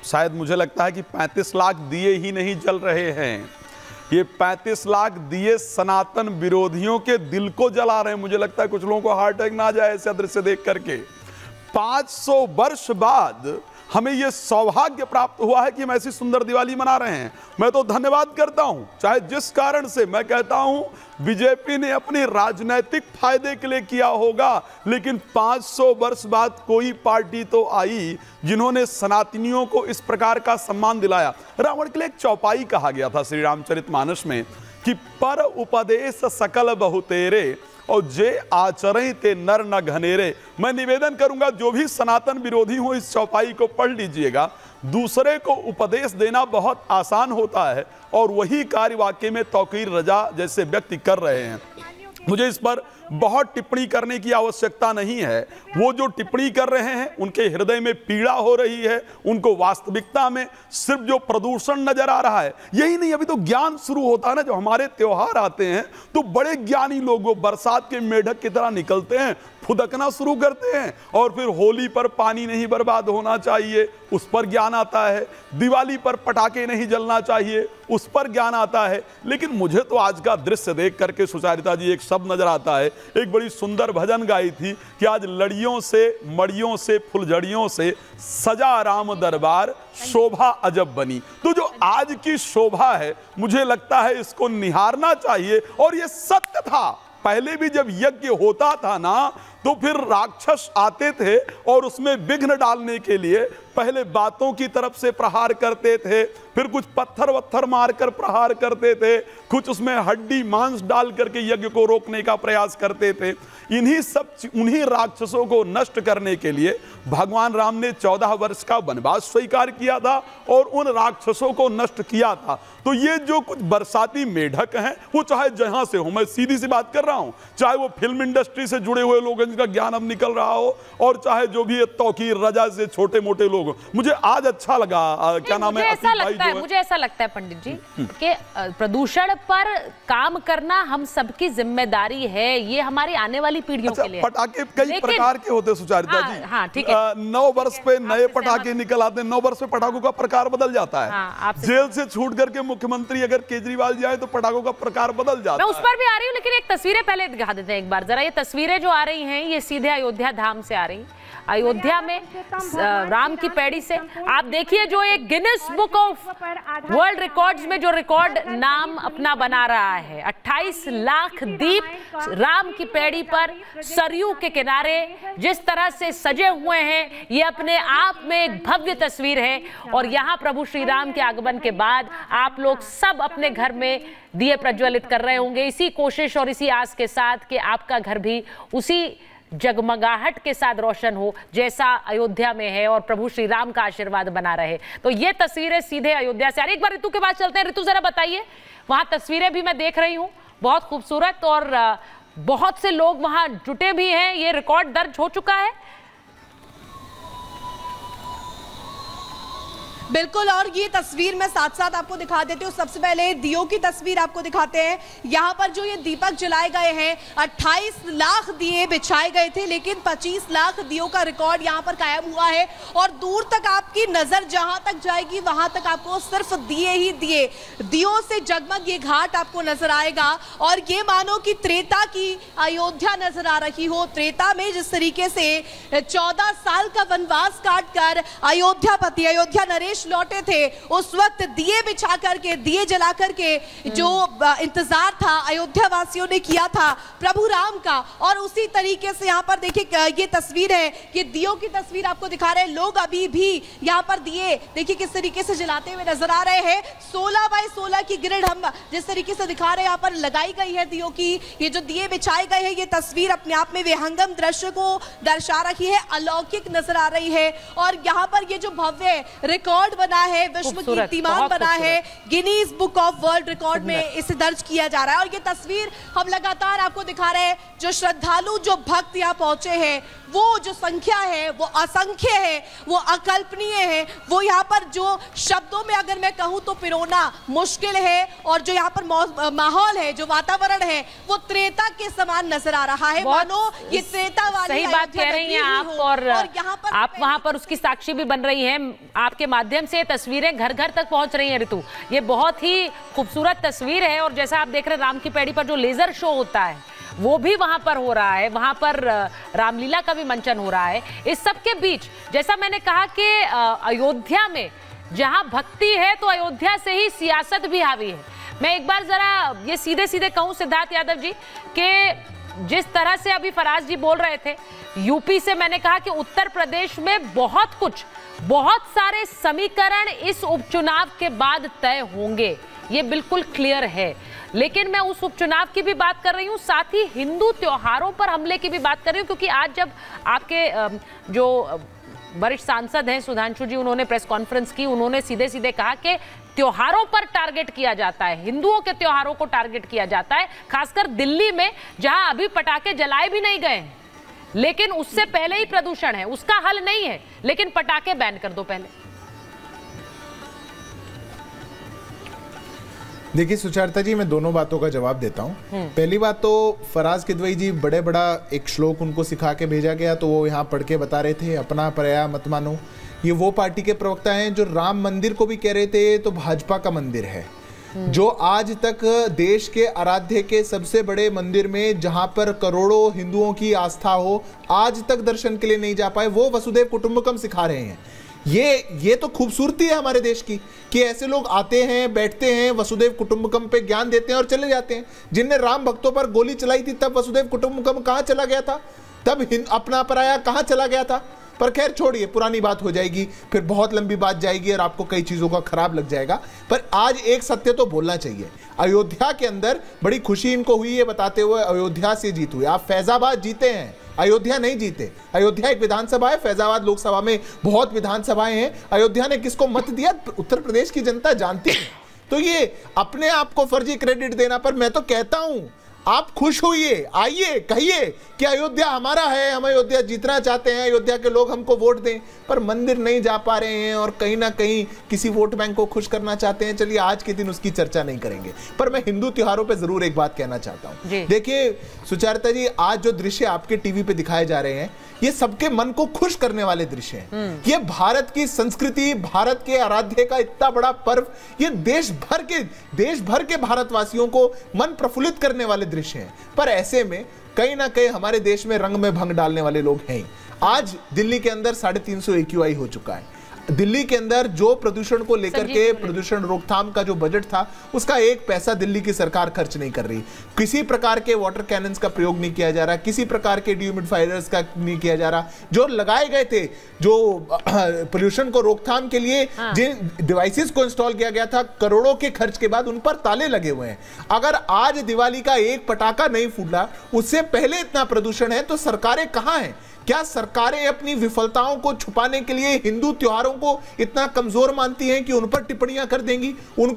शायद मुझे लगता है कि 35 लाख दिए ही नहीं जल रहे हैं, ये 35 लाख दिए सनातन विरोधियों के दिल को जला रहे हैं। मुझे लगता है कुछ लोगों को हार्ट अटैक ना आ जाए ऐसे दृश्य देख करके। 500 वर्ष बाद हमें यह सौभाग्य प्राप्त हुआ है कि हम ऐसी सुंदर दिवाली मना रहे हैं। मैं तो धन्यवाद करता हूं, चाहे जिस कारण से मैं कहता हूं बीजेपी ने अपने राजनीतिक फायदे के लिए किया होगा, लेकिन 500 वर्ष बाद कोई पार्टी तो आई जिन्होंने सनातनियों को इस प्रकार का सम्मान दिलाया। रावण के लिए एक चौपाई कहा गया था श्री रामचरितमानस में कि पर उपदेश सकल बहुतेरे और जे आचरण ते नर न घनेरे। मैं निवेदन करूंगा जो भी सनातन विरोधी हो इस चौपाई को पढ़ लीजिएगा। दूसरे को उपदेश देना बहुत आसान होता है और वही कार्य वाकई में तौकीर रजा जैसे व्यक्ति कर रहे हैं। मुझे इस पर बहुत टिप्पणी करने की आवश्यकता नहीं है। वो जो टिप्पणी कर रहे हैं उनके हृदय में पीड़ा हो रही है, उनको वास्तविकता में सिर्फ जो प्रदूषण नजर आ रहा है। यही नहीं, अभी तो ज्ञान शुरू होता है ना। जो हमारे त्योहार आते हैं तो बड़े ज्ञानी लोग वो बरसात के मेढक की तरह निकलते हैं, फुदकना शुरू करते हैं और फिर होली पर पानी नहीं बर्बाद होना चाहिए, उस पर ज्ञान आता है। दिवाली पर पटाखे नहीं जलना चाहिए, उस पर ज्ञान आता है। लेकिन मुझे तो आज का दृश्य देख करके सुचारिता जी एक शब्द नजर आता है, एक बड़ी सुंदर भजन गाई थी कि आज लड़ियों से मड़ियों से फुलझड़ियों से सजा राम दरबार शोभा अजब बनी। तो जो आज की शोभा है मुझे लगता है इसको निहारना चाहिए। और ये सत्य था, पहले भी जब यज्ञ होता था ना तो फिर राक्षस आते थे और उसमें विघ्न डालने के लिए पहले बातों की तरफ से प्रहार करते थे, फिर कुछ पत्थर वत्थर मारकर प्रहार करते थे, कुछ उसमें हड्डी मांस डाल करके यज्ञ को रोकने का प्रयास करते थे। उन्हीं राक्षसों को नष्ट करने के लिए भगवान राम ने 14 वर्ष का वनवास स्वीकार किया था और उन राक्षसों को नष्ट किया था। तो ये जो कुछ बरसाती मेढक हैं वो चाहे जहां से हो, मैं सीधी सी बात कर रहा हूं, चाहे वो फिल्म इंडस्ट्री से जुड़े हुए लोग जिनका ज्ञान अब निकल रहा हो और चाहे जो भी तौकीर रजा से छोटे मोटे लोग हो। मुझे आज अच्छा लगा, क्या नाम है, मुझे ऐसा लगता है पंडित जी कि प्रदूषण पर काम करना हम सबकी जिम्मेदारी है, ये हमारी आने वाली पीढ़ियों के लिए। पटाखे कई प्रकार के होते सुचारिता जी। हाँ, ठीक है। 9 वर्ष पे नए पटाखे निकल आते हैं, 9 वर्ष पे पटाखों का प्रकार बदल जाता है। जेल से छूट करके मुख्यमंत्री अगर केजरीवाल जी आए तो पटाखों का प्रकार बदल जाता है। मैं उस पर भी आ रही हूँ, लेकिन एक तस्वीरें पहले दिखा देते हैं एक बार जरा। ये तस्वीरें जो आ रही हैं ये सीधे अयोध्या धाम से आ रही। अयोध्या में राम की पैड़ी से आप देखिए जो एक Guinness book of world records में जो रिकॉर्ड नाम अपना बना रहा है। 28 लाख दीप राम की पैड़ी पर सरयू के किनारे जिस तरह से सजे हुए हैं, ये अपने आप में एक भव्य तस्वीर है। और यहाँ प्रभु श्री राम के आगमन के बाद आप लोग सब अपने घर में दिए प्रज्वलित कर रहे होंगे, इसी कोशिश और इसी आस के साथ कि आपका घर भी उसी जगमगाहट के साथ रोशन हो जैसा अयोध्या में है और प्रभु श्री राम का आशीर्वाद बना रहे। तो ये तस्वीरें सीधे अयोध्या से आ रही। एक बार ऋतु के पास चलते हैं। ऋतु जरा बताइए, वहां तस्वीरें भी मैं देख रही हूँ बहुत खूबसूरत और बहुत से लोग वहां जुटे भी हैं। ये रिकॉर्ड दर्ज हो चुका है। बिल्कुल, और ये तस्वीर मैं साथ साथ आपको दिखा देती हूँ। सबसे पहले दियों की तस्वीर आपको दिखाते हैं। यहाँ पर जो ये दीपक जलाए गए हैं, 28 लाख दिए बिछाए गए थे, लेकिन 25 लाख दियों का रिकॉर्ड यहाँ पर कायम हुआ है। और दूर तक आपकी नजर जहाँ तक जाएगी वहां तक आपको सिर्फ दिए ही दिए, दियों से जगमग ये घाट आपको नजर आएगा। और ये मानो कि त्रेता की अयोध्या नजर आ रही हो। त्रेता में जिस तरीके से 14 साल का वनवास काट कर अयोध्यापति अयोध्या नरेश लौटे थे, उस वक्त दिए बिछा करके, दिए जला करके जो इंतजार था अयोध्या वासियों ने किया था प्रभु राम का। और उसी तरीके से यहाँ पर देखिए ये तस्वीर है कि दियों की तस्वीर आपको दिखा रहे हैं। लोग अभी भी यहाँ पर दिए देखिए किस तरीके से जलाते हुए नजर आ रहे हैं। 16 बाय 16 की ग्रिड हम जिस तरीके से दिखा रहे हैं यहाँ पर लगाई गई है दियों की। ये जो दिए बिछाए गए हैं, ये तस्वीर अपने आप में विहंगम दृश्य को दर्शा रही है, अलौकिक नजर आ रही है। और यहाँ पर ये जो भव्य रिकॉर्ड बना है, विश्व कीर्तिमान बना है, Guinness book of world record में इसे दर्ज किया जा रहा है। और ये तस्वीर हम लगातार आपको दिखा रहे हैं। जो श्रद्धालु, जो भक्त यहाँ पहुंचे हैं वो जो संख्या है वो असंख्य है, वो अकल्पनीय है। वो यहाँ पर जो शब्दों में अगर मैं कहूँ तो पिरोना मुश्किल है, और जो यहाँ पर माहौल है, जो वातावरण है, वो त्रेता के समान नजर आ रहा है। मानो ये त्रेता वाली सही बात कह रही हैं आप, और यहाँ पर आप वहां पर उसकी साक्षी भी बन रही हैं। आपके माध्यम से तस्वीरें घर घर तक पहुंच रही हैं ऋतु। ये बहुत ही खूबसूरत तस्वीर है, और जैसा आप देख रहे हैं राम की पैड़ी पर जो लेजर शो होता है वो भी वहां पर हो रहा है, वहां पर रामलीला का भी मंचन हो रहा है। इस सब के बीच जैसा मैंने कहा कि अयोध्या में जहां भक्ति है तो अयोध्या से ही सियासत भी हावी है। मैं एक बार जरा ये सीधे सीधे कहूं सिद्धार्थ यादव जी कि जिस तरह से अभी फराज जी बोल रहे थे, यूपी से मैंने कहा कि उत्तर प्रदेश में बहुत सारे समीकरण इस उपचुनाव के बाद तय होंगे, ये बिल्कुल क्लियर है। लेकिन मैं उस उपचुनाव की भी बात कर रही हूँ, साथ ही हिंदू त्योहारों पर हमले की भी बात कर रही हूँ, क्योंकि आज जब आपके जो वरिष्ठ सांसद हैं सुधांशु जी, उन्होंने प्रेस कॉन्फ्रेंस की, उन्होंने सीधे सीधे कहा कि त्योहारों पर टारगेट किया जाता है, हिंदुओं के त्योहारों को टारगेट किया जाता है, खासकर दिल्ली में जहां अभी पटाखे जलाए भी नहीं गए हैं, लेकिन उससे पहले ही प्रदूषण है, उसका हल नहीं है, लेकिन पटाखे बैन कर दो पहले। देखिए सुचारिता जी, मैं दोनों बातों का जवाब देता हूँ। पहली बात तो फराज किदवई जी बड़ा एक श्लोक उनको सिखा के भेजा गया, तो वो यहाँ पढ़ के बता रहे थे, अपना पराया मत मानो। ये वो पार्टी के प्रवक्ता हैं जो राम मंदिर को भी कह रहे थे तो भाजपा का मंदिर है, जो आज तक देश के आराध्य के सबसे बड़े मंदिर में जहां पर करोड़ों हिंदुओं की आस्था हो, आज तक दर्शन के लिए नहीं जा पाए, वो वसुदेव कुटुंबकम सिखा रहे हैं। ये तो खूबसूरती है हमारे देश की कि ऐसे लोग आते हैं, बैठते हैं, वसुदेव कुटुंबकम पे ज्ञान देते हैं और चले जाते हैं। जिनने राम भक्तों पर गोली चलाई थी तब वसुदेव कुटुंबकम कहां चला गया था, तब अपना पराया कहां चला गया था। पर खैर छोड़िए, पुरानी बात हो जाएगी, फिर बहुत लंबी बात जाएगी और आपको कई चीजों का खराब लग जाएगा। पर आज एक सत्य तो बोलना चाहिए, अयोध्या के अंदर बड़ी खुशी इनको हुई है बताते हुए अयोध्या से जीत हुई। आप फैजाबाद जीते हैं, अयोध्या नहीं जीते। अयोध्या एक विधानसभा है, फैजाबाद लोकसभा में बहुत विधानसभाएं हैं। अयोध्या ने किसको मत दिया उत्तर प्रदेश की जनता जानती है। तो ये अपने आप को फर्जी क्रेडिट देना, पर मैं तो कहता हूं आप खुश होइए, आइए कहिए कि अयोध्या हमारा है, हम अयोध्या जीतना चाहते हैं, अयोध्या के लोग हमको वोट दें। पर मंदिर नहीं जा पा रहे हैं और कहीं ना कहीं किसी वोट बैंक को खुश करना चाहते हैं। चलिए आज के दिन उसकी चर्चा नहीं करेंगे, पर मैं हिंदू त्योहारों पे जरूर एक बात कहना चाहता हूं। देखिए सुचारिता जी, आज जो दृश्य आपके टीवी पे दिखाए जा रहे हैं, ये सबके मन को खुश करने वाले दृश्य हैं। ये भारत की संस्कृति, भारत के आराध्य का इतना बड़ा पर्व, ये देश भर के भारतवासियों को मन प्रफुल्लित करने वाले दृश्य हैं। पर ऐसे में कहीं ना कहीं हमारे देश में रंग में भंग डालने वाले लोग हैं। आज दिल्ली के अंदर 350 AQI हो चुका है। दिल्ली के अंदर जो प्रदूषण को लेकर के प्रदूषण रोकथाम का जो बजट था, उसका 1 पैसा दिल्ली की सरकार खर्च नहीं कर रही। किसी प्रकार के वाटर कैनन्स का प्रयोग नहीं किया जा रहा, किसी प्रकार के डिह्यूमिडिफायर्स का नहीं किया जा रहा। जो लगाए गए थे, जो पोल्यूशन को रोकथाम के लिए जिन डिवाइसेस को इंस्टॉल किया गया था, करोड़ों के खर्च के बाद उन पर ताले लगे हुए हैं। अगर आज दिवाली का एक पटाखा नहीं फूटा, उससे पहले इतना प्रदूषण है, तो सरकारें कहां हैं? क्या सरकारें अपनी विफलताओं को छुपाने के लिए हिंदू त्योहारों को इतना कमजोर मानती हैं कि उन पर टिप्पणियां कर देंगी?